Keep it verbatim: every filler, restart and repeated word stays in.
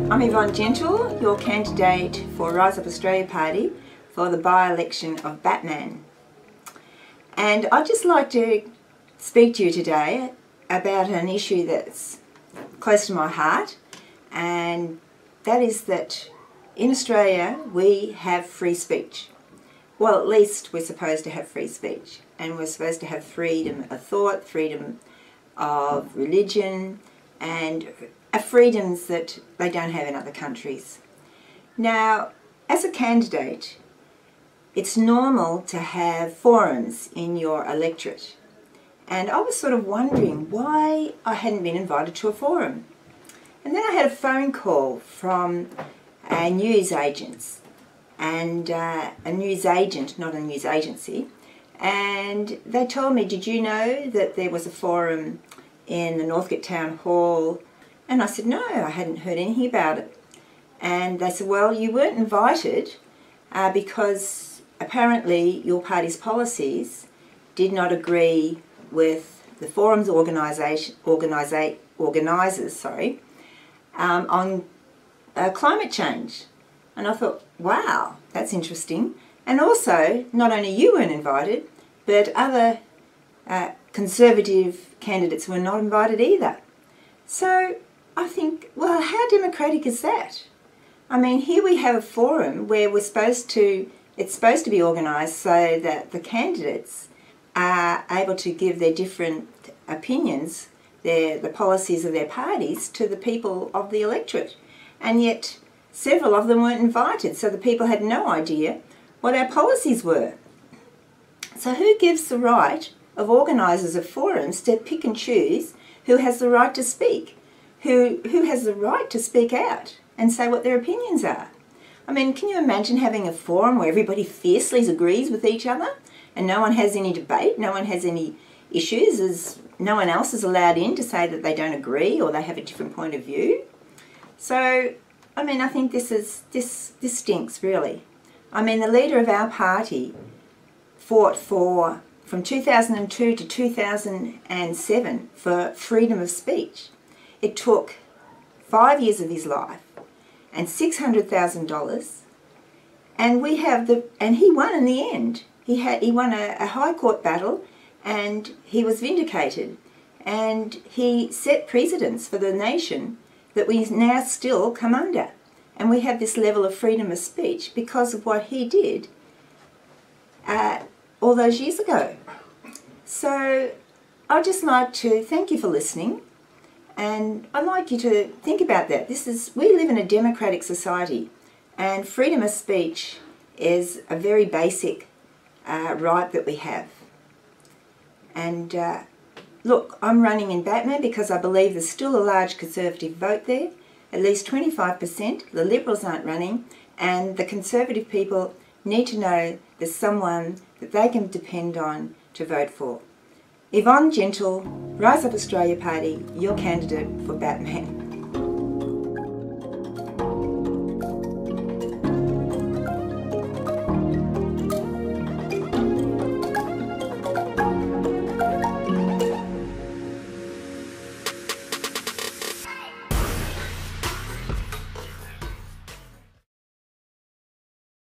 I'm Yvonne Gentle, your candidate for Rise Up Australia Party for the by-election of Batman. And I'd just like to speak to you today about an issue that's close to my heart, and that is that in Australia we have free speech. Well, at least we're supposed to have free speech, and we're supposed to have freedom of thought, freedom of religion, and freedoms that they don't have in other countries. Now, as a candidate, it's normal to have forums in your electorate, and I was sort of wondering why I hadn't been invited to a forum. And then I had a phone call from a news agents, and uh, a news agent, not a news agency, and they told me, did you know that there was a forum in the Northcote Town Hall? And I said, no, I hadn't heard anything about it. And they said, well, you weren't invited uh, because apparently your party's policies did not agree with the forum's organisation, organisa organisers sorry, um, on uh, climate change. And I thought, wow, that's interesting. And also, not only you weren't invited, but other uh, Conservative candidates were not invited either. So I think, well, how democratic is that? I mean, here we have a forum where we're supposed to, it's supposed to be organised so that the candidates are able to give their different opinions, their, the policies of their parties to the people of the electorate. And yet several of them weren't invited, so the people had no idea what our policies were. So who gives the right of organisers of forums to pick and choose who has the right to speak? Who, who has the right to speak out and say what their opinions are? I mean, can you imagine having a forum where everybody fiercely agrees with each other and no one has any debate, no one has any issues, as no one else is allowed in to say that they don't agree or they have a different point of view? So, I mean, I think this is this this stinks, really. I mean, the leader of our party fought for, from two thousand two to two thousand seven, for freedom of speech. It took five years of his life and six hundred thousand dollars, and we have the and he won in the end. He had he won a, a high court battle, and he was vindicated, and he set precedents for the nation that we now still come under. And we have this level of freedom of speech because of what he did uh, all those years ago. So I'd just like to thank you for listening, and I'd like you to think about that. This is, we live in a democratic society, and freedom of speech is a very basic uh, right that we have. And uh, look, I'm running in Batman because I believe there's still a large Conservative vote there, at least twenty-five percent. The Liberals aren't running, and the Conservative people need to know there's someone that they can depend on to vote for. Yvonne Gentle, Rise Up Australia Party, your candidate for Batman.